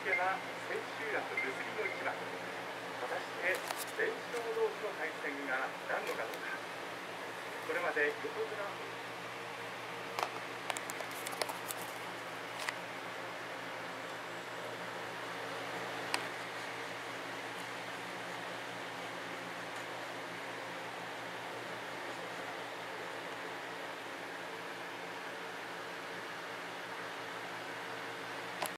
けは千秋楽結びの一番。果たして全勝同士の対戦が何のかどうか。これまで横綱